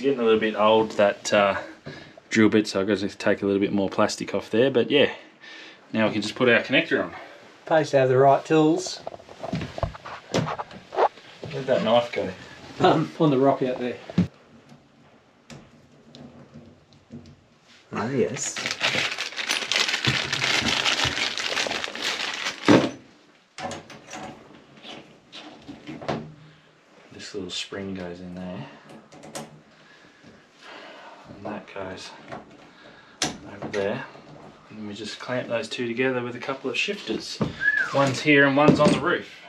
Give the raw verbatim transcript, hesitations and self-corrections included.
getting a little bit old, that uh, drill bit, so I've got to take a little bit more plastic off there, but yeah, now we can just put our connector on. Pays to have the right tools. Where'd that knife go? Um, on the rock out there. Ah, yes. This little spring goes in there, and that goes over there, and we just clamp those two together with a couple of shifters. One's here and one's on the roof.